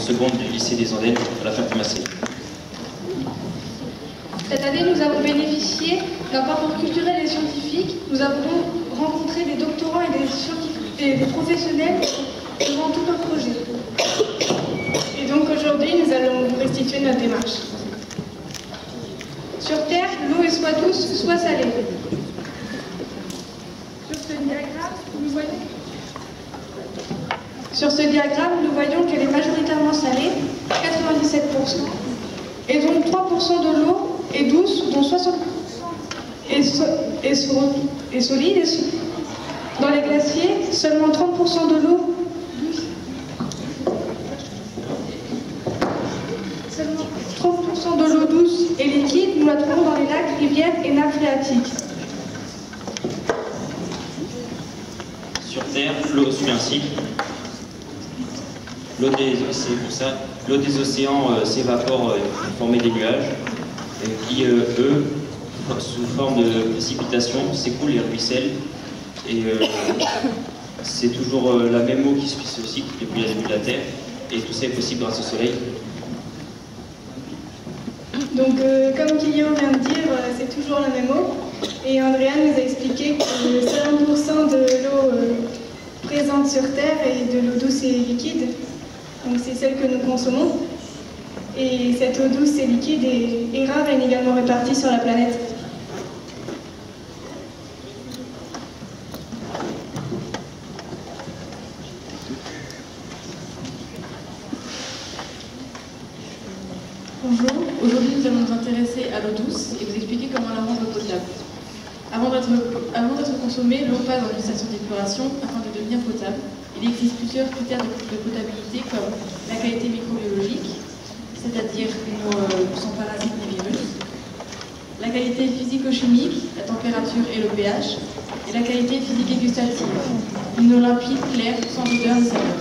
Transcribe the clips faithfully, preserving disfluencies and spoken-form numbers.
seconde du lycée des Andennes à la Ferté-Macé. Cette année, nous avons bénéficié d'un parcours culturel et scientifique. Nous avons rencontré des doctorants et des, scientifiques, et des professionnels devant tout un projet. Et donc aujourd'hui, nous allons vous restituer notre démarche. Sur Terre, l'eau est soit douce, soit salée. Sur ce diagramme, nous voyons... Sur ce diagramme, nous voyons qu'elle est majoritairement salée, quatre-vingt-dix-sept pour cent, et donc trois pour cent de l'eau est douce, dont soixante pour cent est, so est, so est solide. Et so Dans les glaciers, seulement trente pour cent de l'eau douce. Seulement trente pour cent de l'eau douce est liquide, nous la trouvons dans les lacs, rivières et nappes phréatiques. Sur Terre, l'eau suit un cycle. L'eau des, c'est pour ça, l'eau des océans euh, s'évapore euh, pour former des nuages, euh, qui, euh, eux, sous forme de précipitation, s'écoulent et ruissellent. Et euh, c'est toujours euh, la même eau qui suit ce cycle depuis le début de la Terre. Et tout ça est possible grâce au Soleil. Donc, euh, comme Guillaume vient de dire, euh, c'est toujours la même eau. Et Andrea nous a expliqué que cinquante pour cent de l'eau euh, présente sur Terre est de l'eau douce et liquide. Donc c'est celle que nous consommons. Et cette eau douce et liquide est, est rare et inégalement répartie sur la planète. Bonjour, aujourd'hui nous allons nous intéresser à l'eau douce et vous expliquer comment la rendre potable. Avant d'être consommée, l'eau passe dans une station d'épuration afin de devenir potable. Il existe plusieurs critères de, de potabilité comme la qualité microbiologique, c'est-à-dire une eau euh, sans parasites ni virus, la qualité physico-chimique, la température et le pH, et la qualité physique et gustative, une eau limpide, claire, sans odeur ni saveur.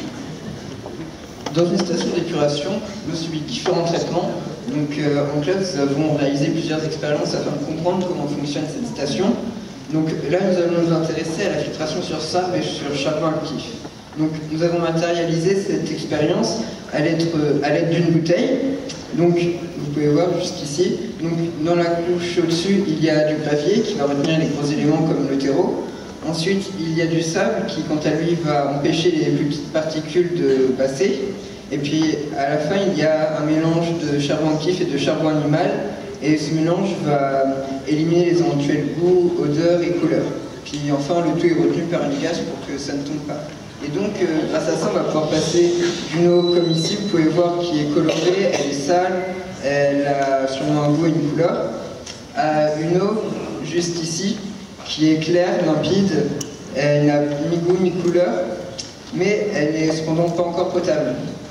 Dans une station d'épuration, l'eau subit différents traitements. Donc, euh, en classe, nous avons réalisé plusieurs expériences afin de comprendre comment fonctionne cette station. Donc là, nous allons nous intéresser à la filtration sur sable et sur charbon actif. Donc, nous avons matérialisé cette expérience à l'aide d'une bouteille. Donc, vous pouvez voir jusqu'ici. Donc, dans la couche au-dessus, il y a du gravier qui va retenir les gros éléments comme le terreau. Ensuite, il y a du sable qui, quant à lui, va empêcher les plus petites particules de passer. Et puis, à la fin, il y a un mélange de charbon actif et de charbon animal. Et ce mélange va éliminer les éventuels goûts, odeurs et couleurs. Puis enfin, le tout est retenu par une gaz pour que ça ne tombe pas. Et donc, euh, grâce à ça, on va pouvoir passer d'une eau comme ici, vous pouvez voir qui est colorée, elle est sale, elle a sûrement un goût et une couleur, à une eau juste ici, qui est claire, limpide, elle n'a ni goût ni couleur, mais elle n'est cependant pas encore potable.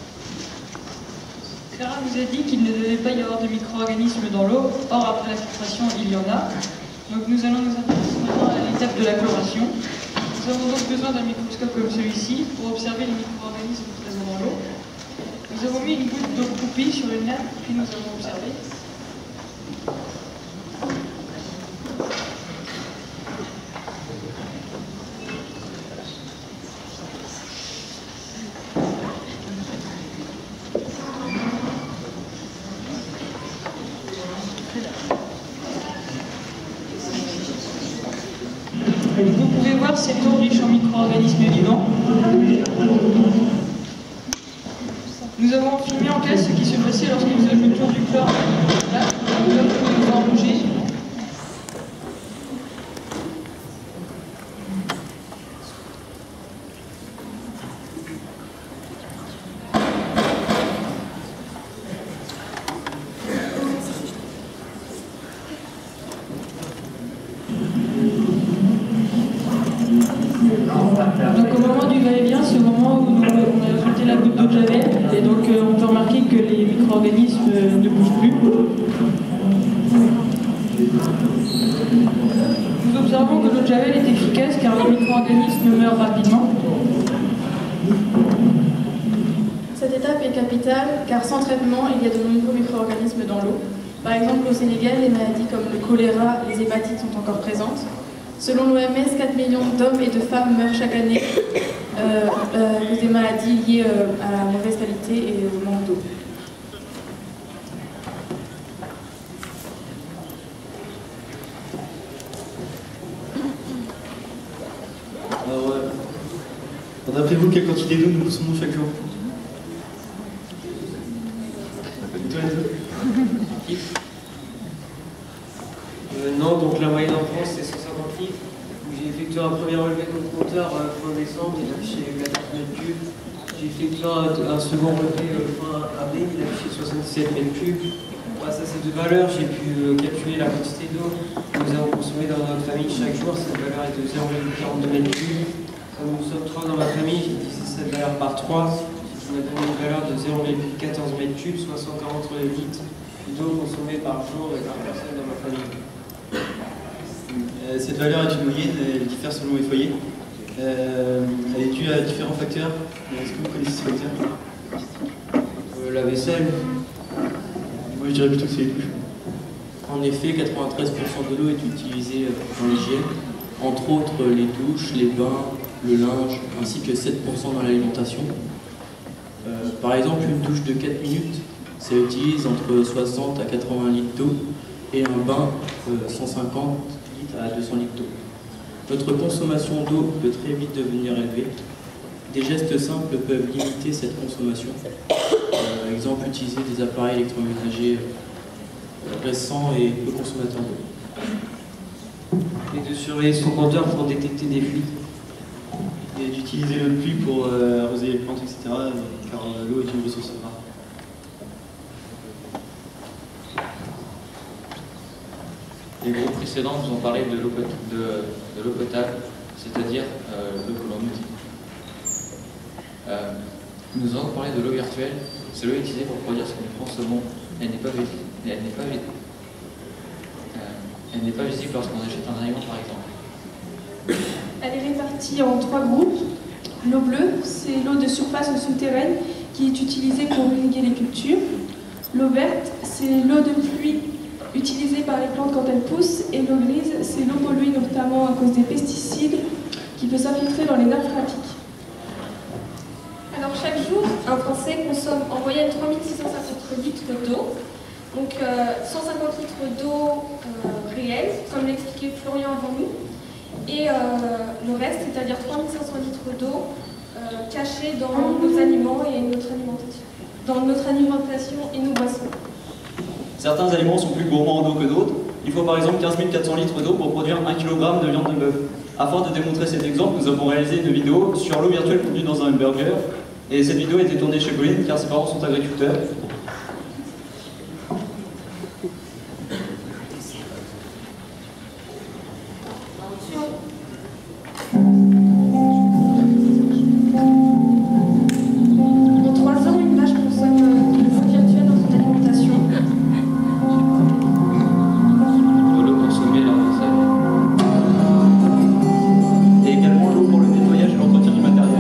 Clara vous a dit qu'il ne devait pas y avoir de micro-organismes dans l'eau, or après la filtration, il y en a. Donc nous allons nous intéresser maintenant à l'étape de la chloration. Nous avons donc besoin d'un microscope comme celui-ci pour observer les micro-organismes présents dans l'eau. Nous avons mis une goutte d'eau croupie sur une nappe, puis nous avons observé. Vous pouvez voir cette eau riche en micro-organismes vivants. Nous avons filmé en classe ce qui se passait lorsque nous ajoutions du chlore là, nous avons nous en bouger. Donc au moment du va-et-vient, c'est au moment où on a ajouté la goutte d'eau de javel, et donc euh, on peut remarquer que les micro-organismes euh, ne bougent plus. Nous observons que l'eau de javel est efficace car les micro-organismes meurent rapidement. Cette étape est capitale car sans traitement, il y a de nombreux micro-organismes dans l'eau. Par exemple, au Sénégal, les maladies comme le choléra, les hépatites sont encore présentes. Selon l'O M S, quatre millions d'hommes et de femmes meurent chaque année euh, euh, à cause des maladies liées euh, à la mauvaise qualité et au manque d'eau. Alors, euh, d'après vous, quelle quantité d'eau nous consommons chaque jour? Et toi, et toi? Euh, non, donc la moyenne en France c'est cent cinquante litres. J'ai effectué un premier relevé de mon compteur euh, fin décembre, il affichait quatorze mètres cubes. J'ai effectué un, un second relevé euh, fin avril, il affichait soixante-dix-sept mètres cubes. Grâce à ces deux valeurs, j'ai pu euh, calculer la quantité d'eau que nous avons consommée dans notre famille chaque jour. Cette valeur est de zéro virgule quarante-deux mètres cubes. Comme nous sommes trois dans ma famille, j'ai divisé cette valeur par trois. Ça m'a donné une valeur de zéro virgule quatorze mètres cubes, soit cent quarante litres d'eau consommée par jour et par personne dans ma famille. Euh, cette valeur est une moyenne, elle diffère selon les foyers. Euh, elle est due à différents facteurs. Est-ce que vous connaissez ces facteurs? Euh, la vaisselle. Moi je dirais plutôt que c'est les douches. En effet, quatre-vingt-treize pour cent de l'eau est utilisée dans l'hygiène, entre autres les douches, les bains, le linge, ainsi que sept pour cent dans l'alimentation. Euh, par exemple, une douche de quatre minutes, ça utilise entre soixante à quatre-vingts litres d'eau, et un bain euh, cent cinquante litres à deux cents litres d'eau. Notre consommation d'eau peut très vite devenir élevée. Des gestes simples peuvent limiter cette consommation. Par exemple, utiliser des appareils électroménagers euh, récents et peu consommateurs d'eau. Et de surveiller son compteur pour détecter des fuites. Et d'utiliser l'eau de pluie pour euh, arroser les plantes, et cetera. Car euh, l'eau est une ressource rare. Les groupes précédents nous ont parlé de l'eau de, de l'eau potable, c'est-à-dire euh, l'eau que l'on utilise. Euh, nous allons parler de l'eau virtuelle, c'est l'eau utilisée pour produire ce que nous consommons. Elle n'est pas visible, elle n'est pas, euh, elle n'est pas visible lorsqu'on achète un aliment par exemple. Elle est répartie en trois groupes. L'eau bleue, c'est l'eau de surface ou souterraine qui est utilisée pour irriguer les cultures. L'eau verte, c'est l'eau de pluie utilisée par les plantes quand elles poussent. Et l'eau grise, c'est l'eau polluée notamment à cause des pesticides qui peut s'infiltrer dans les nappes phréatiques. Alors chaque jour, un Français consomme en moyenne trois mille six cent cinquante litres d'eau. Donc euh, cent cinquante litres d'eau euh, réelle, comme l'expliquait Florian avant nous. Et euh, le reste, c'est-à-dire trois mille cinq cents litres d'eau euh, cachée dans nos aliments et notre alimentation, dans notre alimentation et nos boissons. Certains aliments sont plus gourmands en eau que d'autres. Il faut par exemple quinze mille quatre cents litres d'eau pour produire un kilogramme de viande de bœuf. Afin de démontrer cet exemple, nous avons réalisé une vidéo sur l'eau virtuelle contenue dans un hamburger. Et cette vidéo a été tournée chez Pauline car ses parents sont agriculteurs. En trois ans, une vache consomme de l'eau virtuelle dans son alimentation. De l'eau consommée lors des salles. Et également l'eau pour le nettoyage et l'entretien du matériel.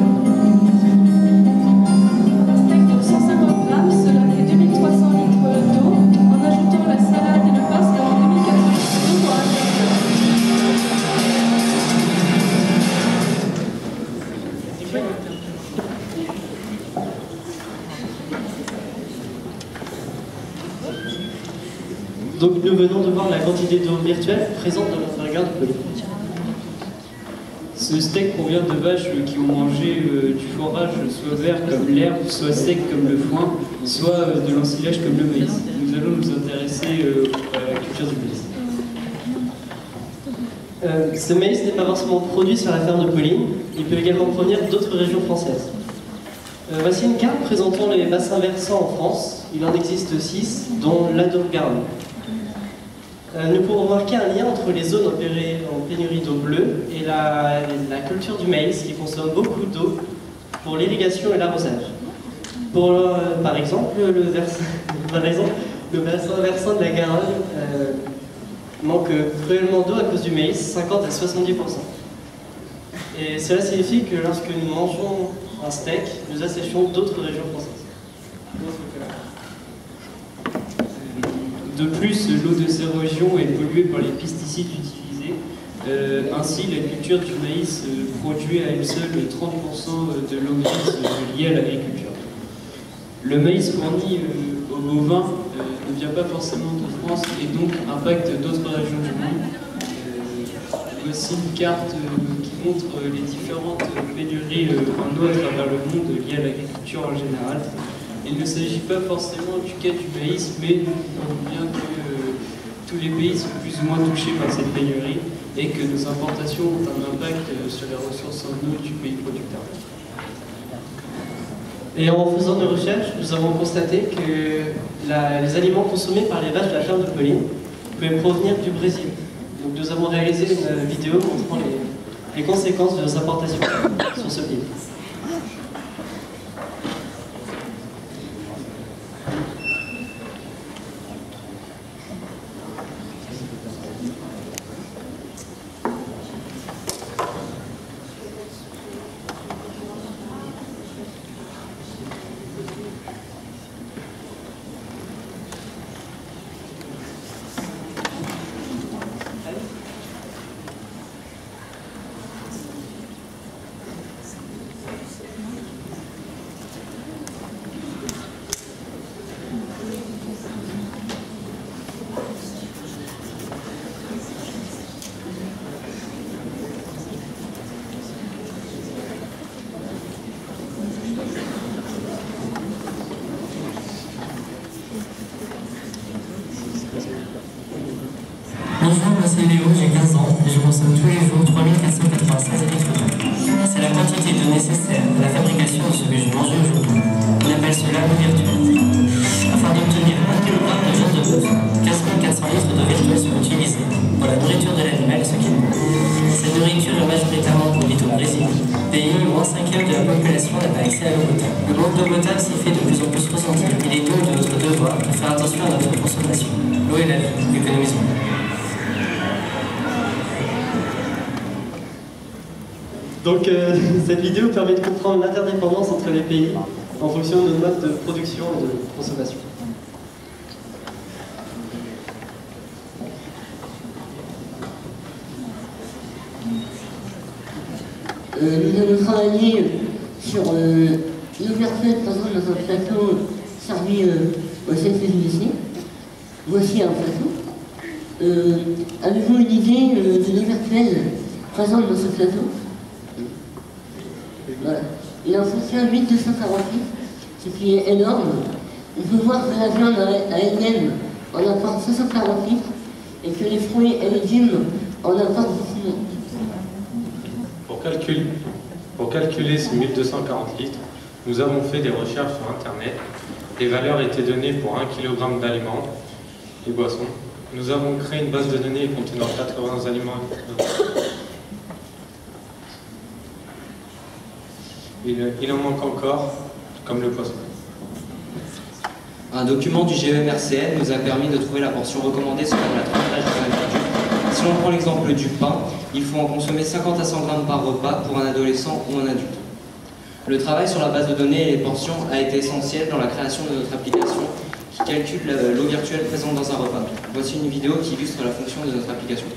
Un steak de cent cinquante grammes, cela fait deux mille trois cents litres d'eau. En ajoutant la salade et le pain, cela fait deux mille quatre cents litres d'eau pour un Donc nous venons de voir la quantité d'eau virtuelle présente dans notre regard de Pauline. Ce steak provient de vaches qui ont mangé euh, du fourrage soit vert comme l'herbe, soit sec comme le foin, soit euh, de l'ensilage comme le maïs. Nous allons nous intéresser euh, à la culture du maïs. Euh, ce maïs n'est pas forcément produit sur la ferme de Pauline, il peut également provenir d'autres régions françaises. Euh, voici une carte présentant les bassins versants en France. Il en existe six, dont l'Adour-Garonne. Euh, nous pourrons remarquer un lien entre les zones opérées en pénurie d'eau bleue et la, la culture du maïs qui consomme beaucoup d'eau pour l'irrigation et l'arrosage. Pour, euh, par exemple, le, vers... par exemple, le bassin versant de la Garonne euh, manque cruellement d'eau à cause du maïs, cinquante à soixante-dix pour cent. Et cela signifie que lorsque nous mangeons un steak, nous asséchons d'autres régions françaises. De plus, l'eau de ces régions est polluée par les pesticides utilisés. Euh, ainsi, la culture du maïs euh, produit à elle seule trente pour cent de l'eau grise euh, liée à l'agriculture. Le maïs fourni euh, aux bovins euh, ne vient pas forcément de France et donc impacte d'autres régions du monde. Euh, voici une carte euh, qui montre euh, les différentes pénuries euh, en eau à travers le monde euh, liées à l'agriculture en général. Il ne s'agit pas forcément du cas du maïs, mais nous voyons bien que euh, tous les pays sont plus ou moins touchés par cette pénurie et que nos importations ont un impact euh, sur les ressources en eau du pays producteur. Et en faisant des recherches, nous avons constaté que la, les aliments consommés par les vaches de la ferme de Pauline pouvaient provenir du Brésil. Donc nous avons réalisé une vidéo montrant les, les conséquences de nos importations sur ce pays. Bonjour, moi c'est Léo, j'ai quinze ans et je consomme tous les jours trois mille quatre cent quatre-vingt-seize litres d'eau. C'est la quantité d'eau nécessaire à la fabrication de ce que je mange aujourd'hui. On appelle cela l'eau virtuelle. Afin d'obtenir un kilogramme de viande de bœuf, quinze mille quatre cents litres d'eau virtuelle sont utilisés pour la nourriture de l'animal et ce qu'il mange. Cette nourriture est majoritairement produite au Brésil, pays où un cinquième de la population n'a pas accès à l'eau potable. Le manque d'eau potable s'y fait de plus en plus ressentir. Il est donc de notre devoir de faire attention à notre consommation. L'eau est la vie, économisons. Donc euh, cette vidéo permet de comprendre l'interdépendance entre les pays en fonction de nos modes de production et de consommation. Euh, nous allons travailler sur euh, l'eau virtuelle présente dans un plateau servi euh, au C F S ici. Voici un plateau. Euh, Avez-vous une idée euh, de l'eau virtuelle présente dans ce plateau? Voilà. Il en fonctionne mille deux cent quarante-huit, ce qui est énorme. On peut voir que la viande à elle-même en apporte cinq cent quarante-huit et que les fruits et légumes en apportent beaucoup moins. Pour calculer, pour calculer ces mille deux cent quarante litres, nous avons fait des recherches sur Internet. Les valeurs étaient données pour un kilogramme d'aliments et boissons. Nous avons créé une base de données contenant quatre-vingts aliments. Il, il en manque encore, comme le poisson. Un document du G E M R C N nous a permis de trouver la portion recommandée selon la tranche d'âge de l'individu. Si on prend l'exemple du pain, il faut en consommer cinquante à cent grammes par repas pour un adolescent ou un adulte. Le travail sur la base de données et les portions a été essentiel dans la création de notre application qui calcule l'eau virtuelle présente dans un repas. Voici une vidéo qui illustre la fonction de notre application.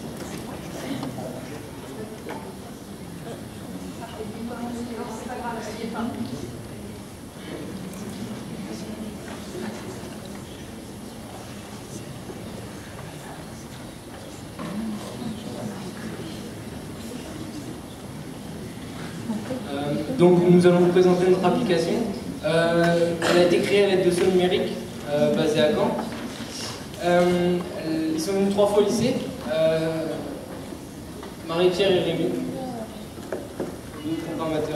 Donc nous allons vous présenter notre application. Euh, elle a été créée à l'aide de sauts numériques euh, basés à Caen. Euh, ils sont venus trois fois au lycée. Euh, Marie-Pierre et Rémi, deux programmateurs.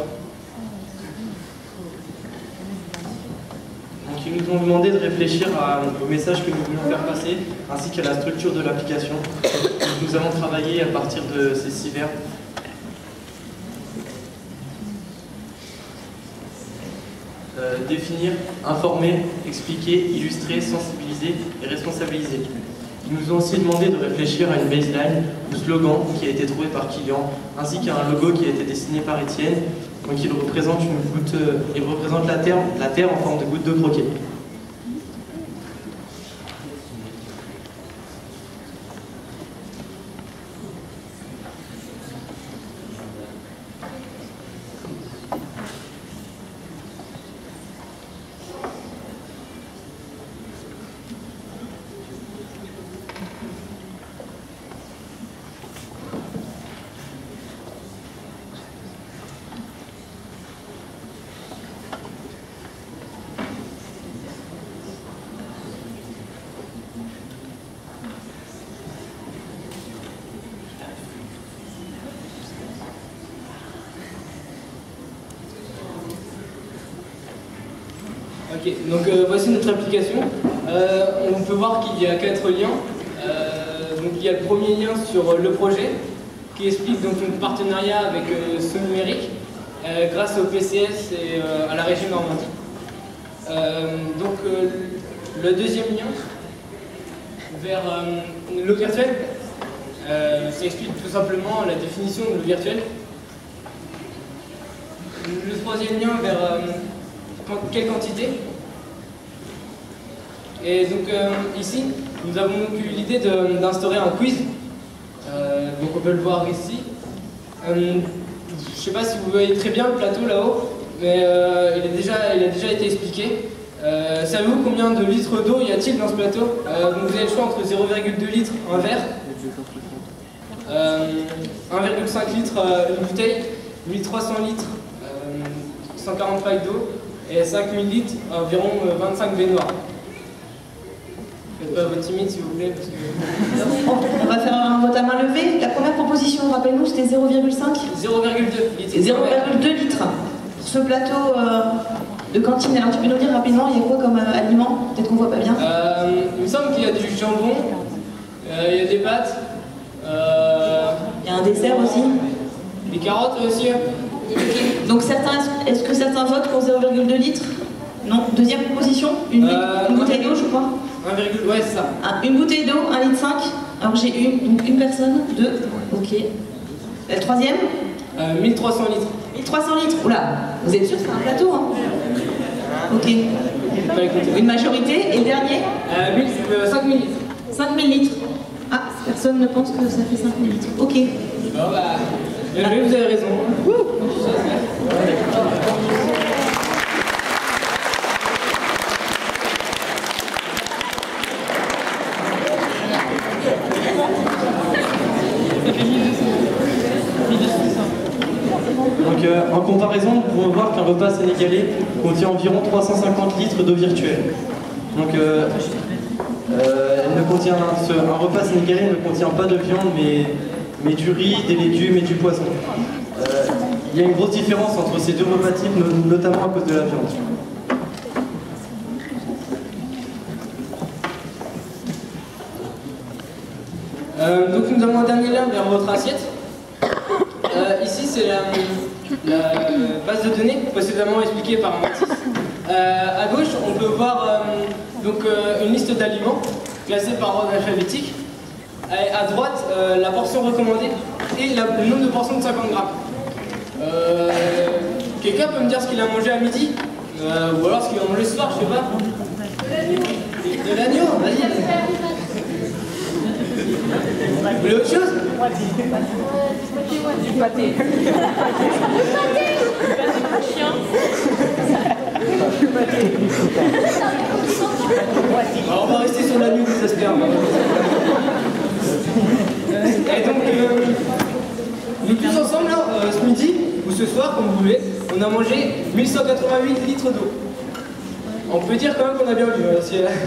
Donc ils nous ont demandé de réfléchir à, au message que nous voulions faire passer, ainsi qu'à la structure de l'application. Nous avons travaillé à partir de ces six verbes. Euh, définir, informer, expliquer, illustrer, sensibiliser et responsabiliser. Ils nous ont aussi demandé de réfléchir à une baseline ou slogan qui a été trouvé par Kylian, ainsi qu'à un logo qui a été dessiné par Étienne. Donc il représente, une goutte, euh, il représente la terre, la terre en forme de goutte de croquet. Ok, donc euh, voici notre application. Euh, on peut voir qu'il y a quatre liens. Euh, donc il y a le premier lien sur le projet qui explique donc notre partenariat avec euh, ce numérique euh, grâce au P C S et euh, à la région Normandie. Euh, donc euh, le deuxième lien vers euh, l'eau virtuelle, euh, ça explique tout simplement la définition de l'eau virtuelle. Le troisième lien vers euh, quelle quantité. Et donc euh, ici, nous avons donc eu l'idée d'instaurer un quiz. Euh, donc on peut le voir ici. Euh, je ne sais pas si vous voyez très bien le plateau là-haut, mais euh, il, est déjà, il a déjà été expliqué. Euh, Savez-vous combien de litres d'eau y a-t-il dans ce plateau? euh, Donc vous avez le choix entre zéro virgule deux litres, un verre, euh, un virgule cinq litres, euh, une bouteille, mille trois cents litres, euh, cent quarante pailles d'eau, et cinq mille litres, environ euh, vingt-cinq baignoires. Faites pas votre timide si vous voulez. Parce que... On va faire un vote à main levée. La première proposition, rappelez-nous, c'était zéro virgule cinq zéro virgule deux litres. zéro virgule deux litres. Pour ce plateau euh, de cantine, alors tu peux nous dire rapidement, il y a quoi comme euh, aliment? Peut-être qu'on voit pas bien. Euh, il me semble qu'il y a du jambon, euh, il y a des pâtes. Euh... Il y a un dessert aussi. Des carottes aussi. Donc certains, est-ce que certains votent pour zéro virgule deux litres? Non. Deuxième proposition, une, euh, une bouteille d'eau, je crois. un virgule deux, ouais, c'est ça. Ah, une bouteille d'eau, un virgule cinq litre. Alors j'ai une, donc une personne, deux, ok. Le troisième euh, mille trois cents litres. mille trois cents litres, oula, vous êtes sûr que c'est un plateau, hein? Ok. Une majorité, et le dernier euh, euh, cinq mille litres. cinq mille litres. Ah, personne ne pense que ça fait cinq mille litres. Ok. Bon bah, bien joué, vous avez raison. Donc euh, en comparaison, nous pouvons voir qu'un repas sénégalais contient environ trois cent cinquante litres d'eau virtuelle. Donc euh, euh, elle ne contient, ce, un repas sénégalais ne contient pas de viande, mais, mais du riz, des légumes et du poisson. Euh, il y a une grosse différence entre ces deux repas types, notamment à cause de la viande. Euh, donc nous avons un dernier lien vers votre assiette. Euh, ici c'est la, la base de données précédemment expliquée par Mathis. Euh, à gauche on peut voir euh, donc, euh, une liste d'aliments classés par ordre alphabétique. Et à droite euh, la portion recommandée et la, le nombre de portions de cinquante grammes. Euh, Quelqu'un peut me dire ce qu'il a mangé à midi euh, ou alors ce qu'il a mangé ce soir, je sais pas. De l'agneau. De l'agneau, vas-y. Vous voulez autre chose? Du pâté. Du pâté. Chien. Du pâté. Alors on va rester sur l'agneau, ça se perd. Et donc, euh, nous tous ensemble, là, euh, ce midi, ou ce soir, comme vous voulez, on a mangé mille cent quatre-vingt-huit litres d'eau. On peut dire quand même qu'on a bien vu. Euh, si, euh,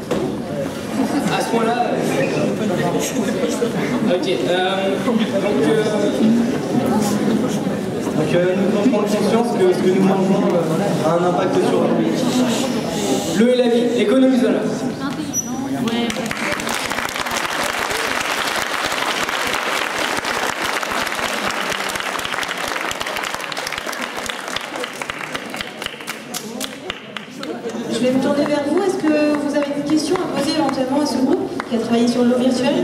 à ce point-là. Euh... Ok. Euh, donc, euh... donc euh, nous devons prendre conscience que ce que nous mangeons euh, a un impact sur nous. L'eau et la vie, économisons-la. Je vais me tourner vers vous. Est-ce que vous avez une question à poser éventuellement à ce groupe qui a travaillé sur l'eau virtuelle?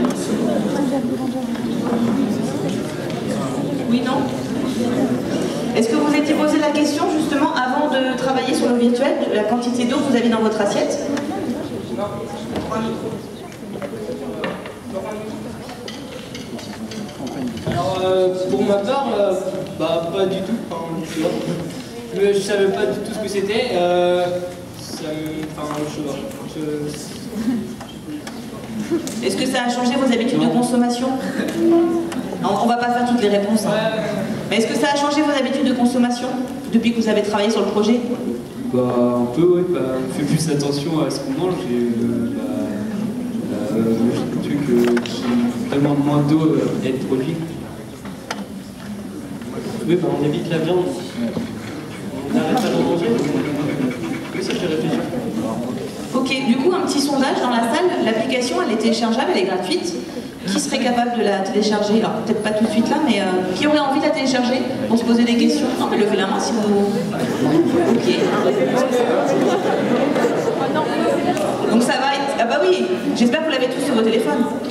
Oui, non? Est-ce que vous étiez posé la question justement avant de travailler sur l'eau virtuelle, de la quantité d'eau que vous avez dans votre assiette? Non. Alors, euh, pour ma part, euh, bah, pas du tout. Enfin, je, je savais pas du tout ce que c'était. Euh, enfin, je, je... Est-ce que ça a changé vos habitudes de consommation? Non, on va pas faire toutes les réponses. Hein. Ouais. Mais est-ce que ça a changé vos habitudes de consommation depuis que vous avez travaillé sur le projet? Bah, un peu, oui. Bah, on fait plus attention à ce qu'on mange et euh, bah, euh, des trucs euh, qui demandent moins d'eau euh, à être produits. Oui, bah, on évite la viande. On arrête pas d'en manger. Oui, ça fait réfléchir. Ok, du coup, un petit sondage dans la salle. L'application, elle est téléchargeable, elle est gratuite. Qui serait capable de la télécharger? Alors, peut-être pas tout de suite là, mais euh, qui aurait envie de la télécharger pour se poser des questions? Non, mais levez la main si vous... Ok. Donc ça va être... Ah bah oui, j'espère que vous l'avez tous sur vos téléphones.